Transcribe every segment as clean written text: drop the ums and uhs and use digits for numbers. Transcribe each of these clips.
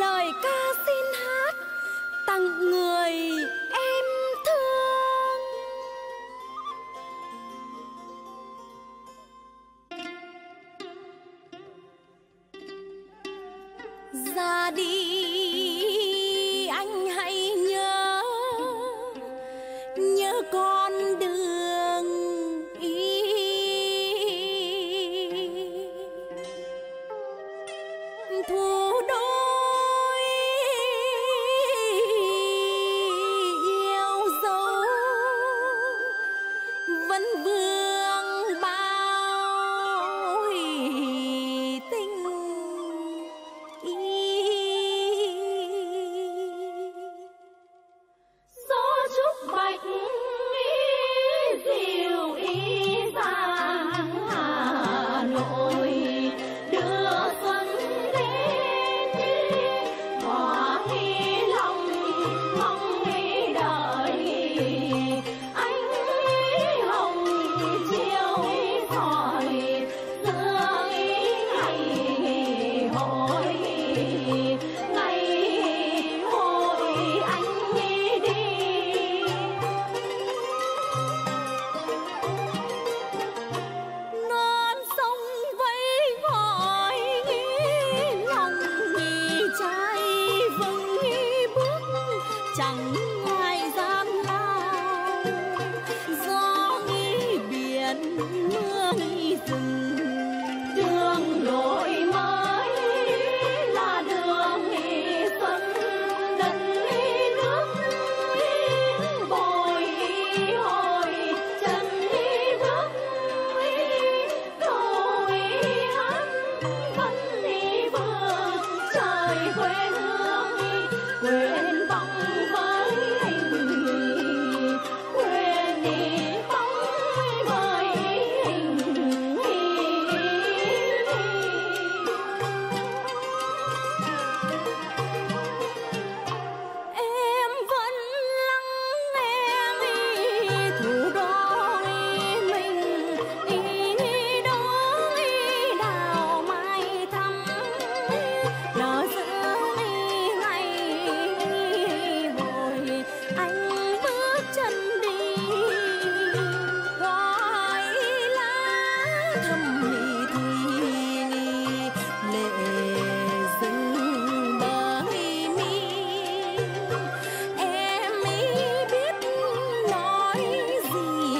lời ca xin hát tặng người em thương. Ra đi anh hãy nhớ, nhớ con đường ý. Thủ đôi yêu dấu vẫn vương bao tình ý. Gió trúc bạch dịu ý giang Hà Nội, đưa xuân đến hòa hy lòng mong đợi anh hồng chiều sỏi dương ngày hội anh đi. Non sông vẫy gọi lòng trai vững bước chẳng ngoài gian lao. Gió biển mưa rừng, Đường đổi mới là đường xuân đất nước, bồi hồi chân bước đôi hát vẫn vương trời quê hương, quên bóng với hình, quên đi bóng với hình. em vẫn lắng nghe thủ đô mình đó đào mai thắm nở giữa ngày hồi anh bước chân đi. Gọi lá thầm thì lệ rừng bờ mi. Em biết nói gì,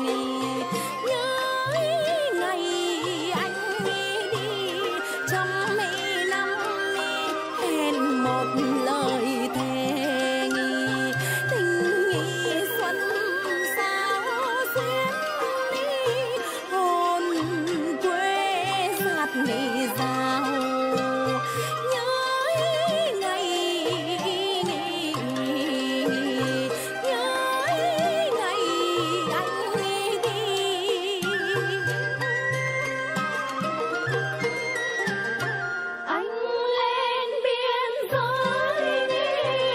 nhớ ngày anh đi trong năm hẹn một lời thề tình xuân sao xuyên hồn quê giạt rào. Nhớ ngày anh đi. Anh lên biên giới đi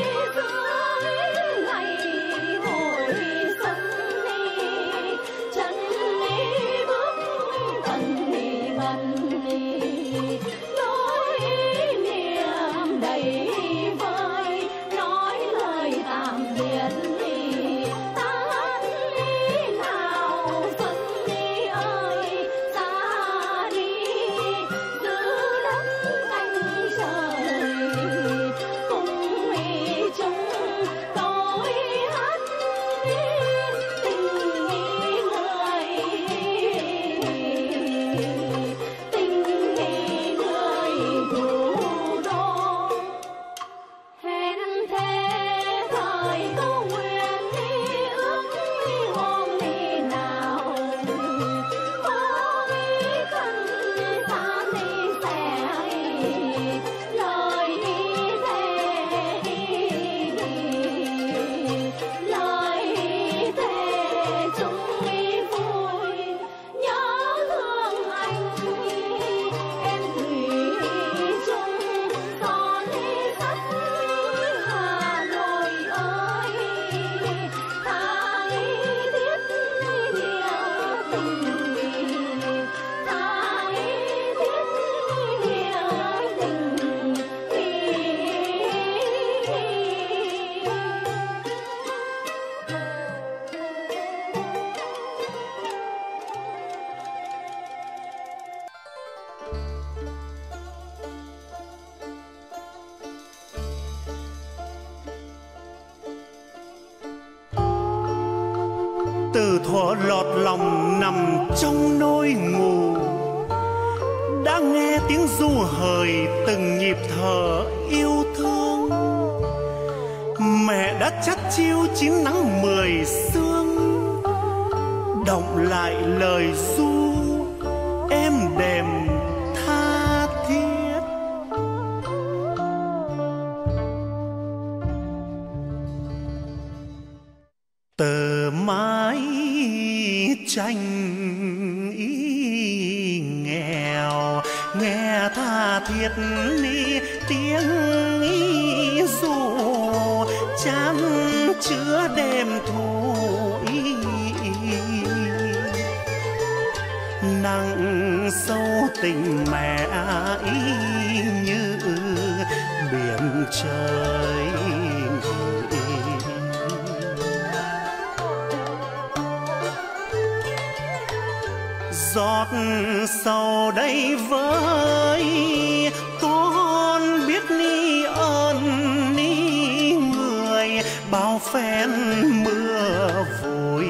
từ thuở lọt lòng nằm trong nỗi ngủ, đã nghe tiếng ru hời từng nhịp thở yêu thương. Mẹ đã chắt chiu 9 nắng 10 sương, đọng lại lời ru êm đềm tha thiết. Tờ mái tranh ý nghèo nghe tha thiết ni tiếng ý ru chan chứa đêm thu ý. Nắng sâu tình mẹ ý như biển trời. Giọt sầu đây với con biết ni ơn ni người, bao phen mưa vội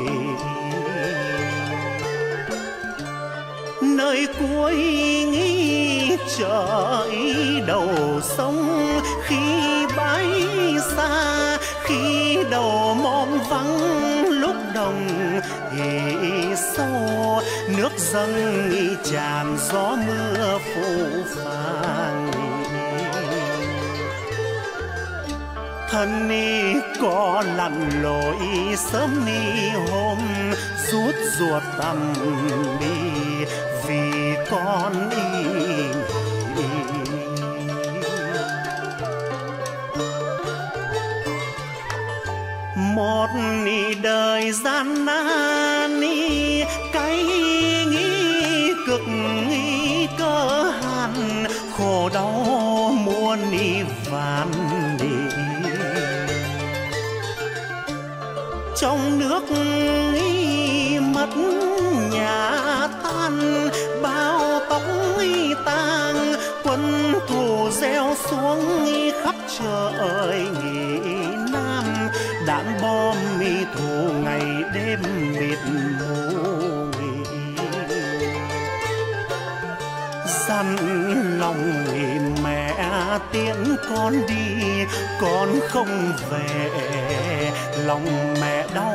nơi cuối nghĩ trời đầu sông. Khi bãi xa khi đầu mong vắng, lúc đồng thì sâu nước dâng tràn gió mưa phủ phàng. Thân ni có lặn lội sớm ni hôm rút ruột tầm đi vì con đi. Một đời gian nan cái nghĩ cực nghĩ cơ hàn, khổ đau muôn vàn đi. Trong nước mất nhà tan, bao tóc tang, quân thù gieo xuống khắp trời Nam. Đạn bom thù ngày đêm mịt mù, dằn lòng mẹ tiễn con đi, con không về lòng mẹ đau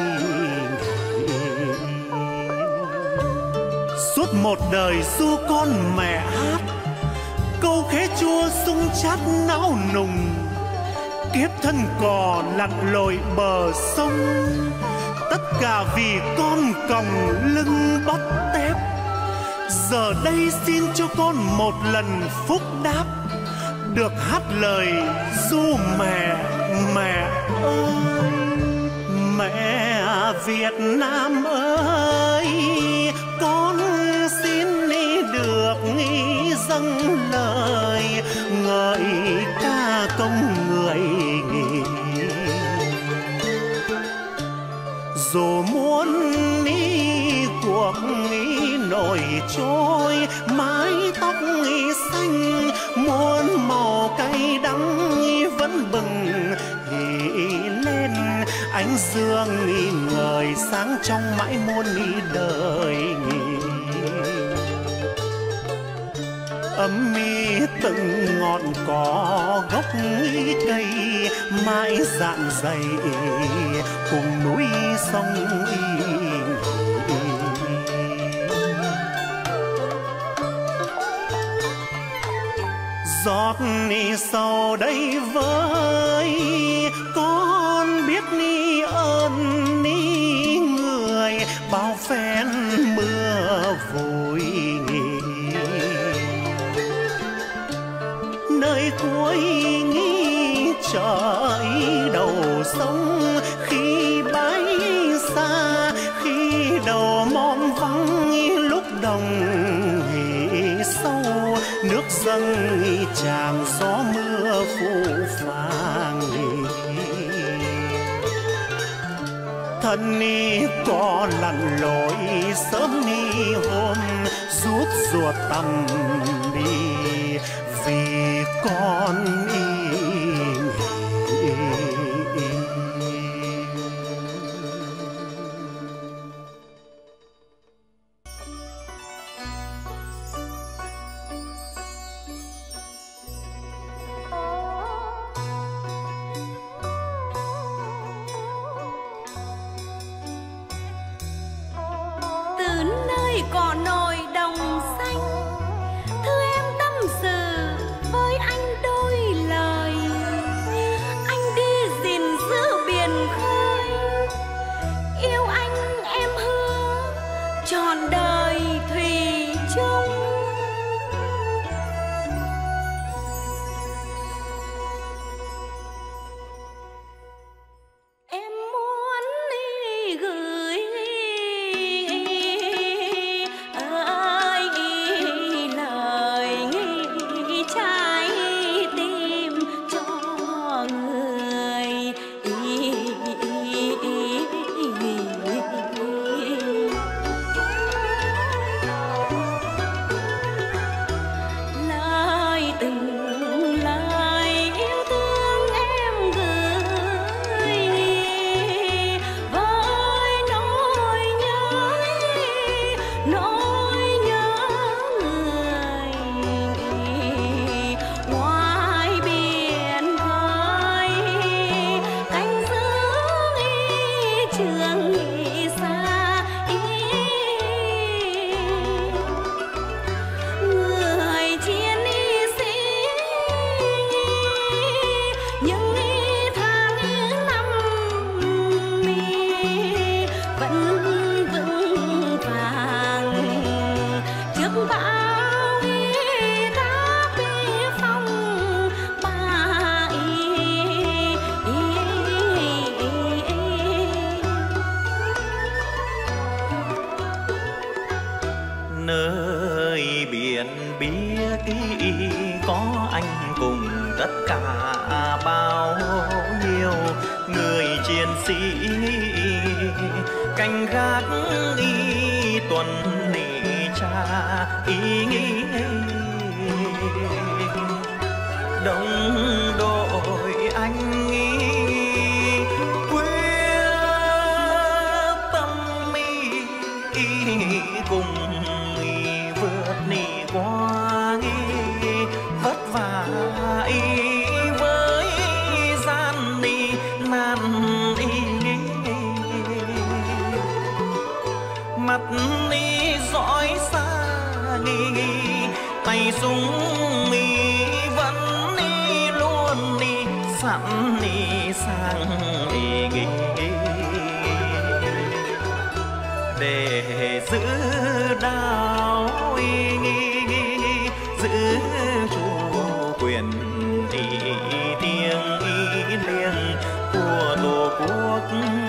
suốt một đời ru con mẹ hát câu khế chua sung chát não nùng. Kiếp thân cò lặn lội bờ sông, tất cả vì con còng lưng bắp tép. Giờ đây xin cho con một lần phúc đáp, được hát lời ru mẹ mẹ ơi. Mẹ Việt Nam ơi, con xin được dâng lời ngợi ca công người nghỉ. Dù muốn cuộc nổi trôi, mái tóc xanh muôn màu cay đắng vẫn bừng lên. Ánh dương ngời sáng trong mãi muôn đời ấm từng ngọn cỏ gốc cây mãi dạn dày cùng núi sông. Giọt sầu đây với con biết ơn người, bao phen mưa vội nơi cuối nghĩ trời đầu sông. Khi bãi xa khi đầu mong vắng, lúc đồng sâu nước dâng tràn gió mưa phủ phàng. Thân có lặn lội sớm hôm rút ruột tầm đi vì con cả bao nhiêu người chiến sĩ canh gác y tuần nỉ cha ý nghĩ đồng đội anh nghĩ quyết tâm cùng vượt nỉ qua vất vả với gian nan mặt dõi xa tay súng vẫn luôn sẵn sang để giữ đảo giữ chủ quyền thiêng liêng của tổ quốc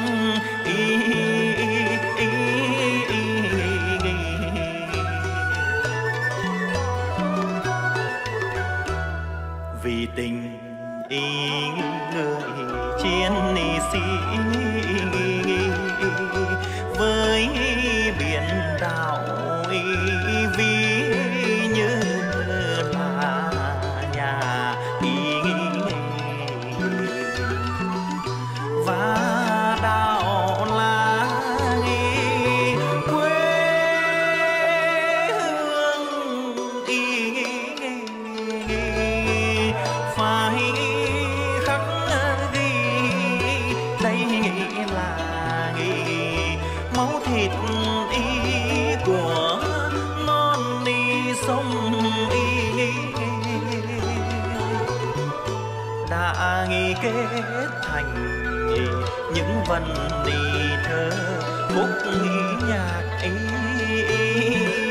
vì tình người chiến sĩ với biển đảo ví như là nhà và đảo là quê hương phải khắc ghi đây là máu thịt của non sông đã kết thành những vần thơ khúc nhạc ấy